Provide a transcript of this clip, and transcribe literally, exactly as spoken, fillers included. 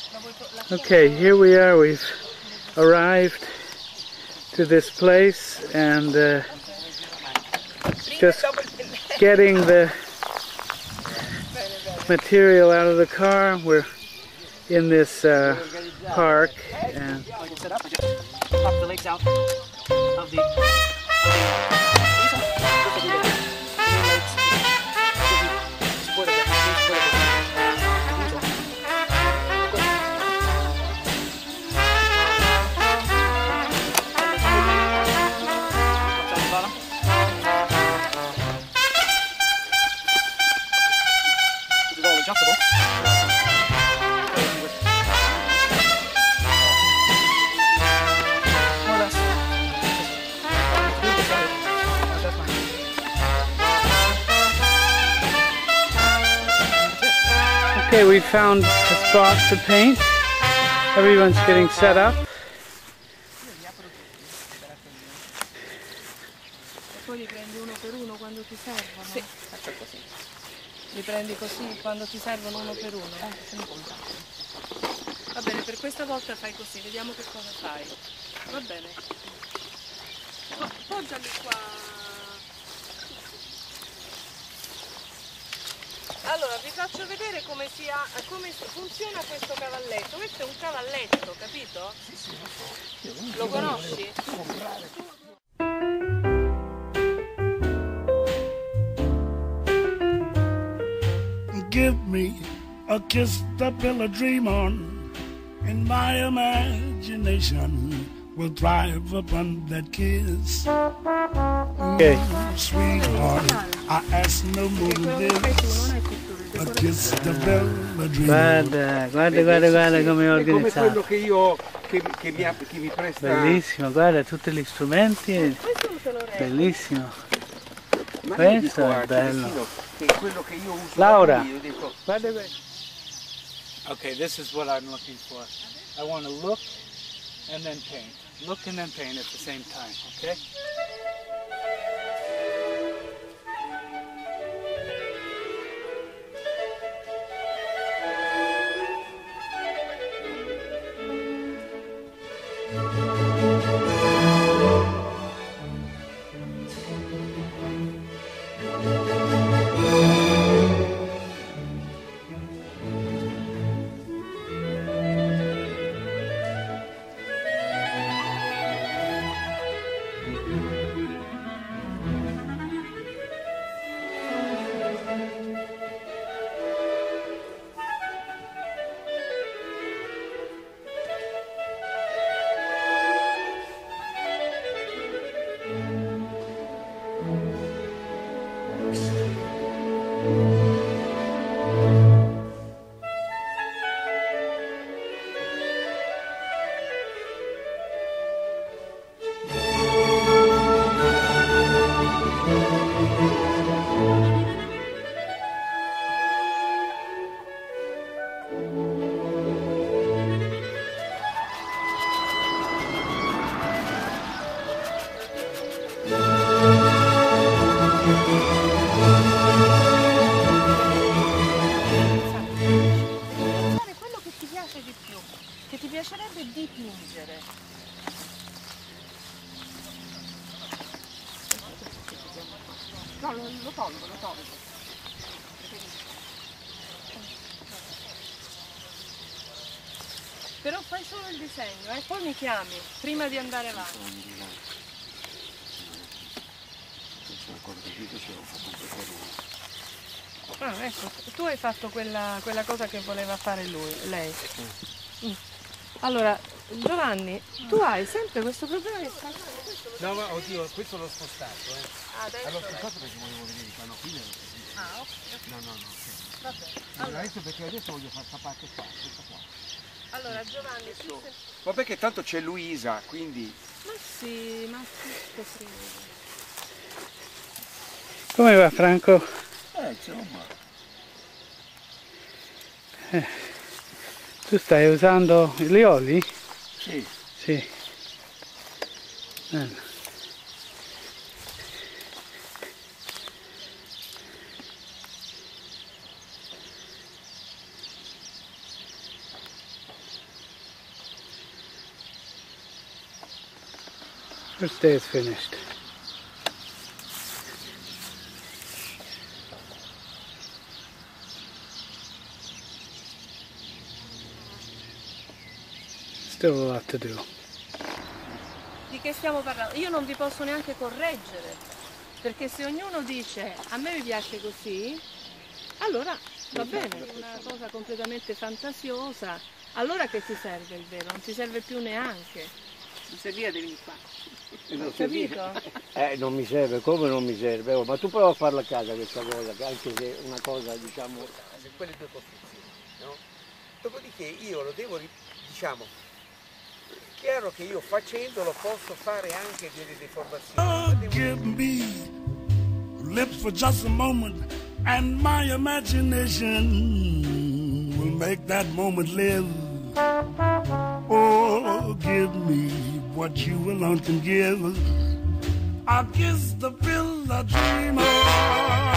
Okay, here we are. We've arrived to this place and uh, just getting the material out of the car. We're in this uh, park and pop the legs out of the Okay, we found a spot to paint. Everyone's getting set up. E poi li prendi uno per uno quando ti servono? Sì, faccio così. Li prendi così quando ti servono uno per uno? Eh, va bene, per questa volta fai così, vediamo che cosa fai. Va bene. Oh, poggiali qua. Allora, vi faccio vedere come, sia, come funziona questo cavalletto. Questo è un cavalletto, capito? Sì, sì, lo so. Lo conosci? Give me a kiss to build a dream on, and my imagination will thrive upon that kiss. Okay. Mm, sweetheart, I ask no more than this. A kiss to build a dream on. Guarda, guarda, guarda, guarda come è organizzato. È come quello che io che, che, mi, che mi presta. Bellissimo, guarda tutti gli strumenti. Bellissimo. Ma questo dico, è bello. Che è quello che io uso. Laura, io dico, guarda questo. Okay, this is what I'm looking for. I want to look and then paint. Look and then paint at the same time, okay? Che ti piacerebbe dipingere. No, lo, lo tolgo, lo tolgo. Però fai solo il disegno e eh? Poi mi chiami prima di andare avanti. Ah, ecco, tu hai fatto quella, quella cosa che voleva fare lui, lei. Mm. Allora, Giovanni, tu hai sempre questo problema di spostare questo? No, ma oddio, questo l'ho spostato, eh. Ah, adesso allora, spostato perché volevo vedere il piano qui. Ah, ok. No, no, no. Okay. Vabbè. Allora, adesso perché adesso voglio fare questa parte qua, questa qua. Allora, Giovanni, tu sei... Ma perché tanto c'è Luisa, quindi... Ma sì, ma tutto sì. Come va, Franco? Eh, insomma. Eh. Tu stai usando gli oli? Sì. Sì. Bello. First day is finished. Still a lot to do. Di che stiamo parlando? Io non vi posso neanche correggere, perché se ognuno dice a me mi piace così, allora va bene, è una cosa completamente fantasiosa, allora che ti serve il velo? Non ti serve più neanche. Non serviva di venire qua. Hai capito? Eh, non mi serve, come non mi serve? Oh, ma tu prova a farla a casa questa cosa, anche se è una cosa, diciamo... Quelle due costruzioni, no? Dopodiché io lo devo, diciamo, è chiaro che io facendolo posso fare anche delle deformazioni. Oh, give me lips for just a moment, and my imagination will make that moment live. Oh, give me what you alone can give. I'll kiss the pill I dream of.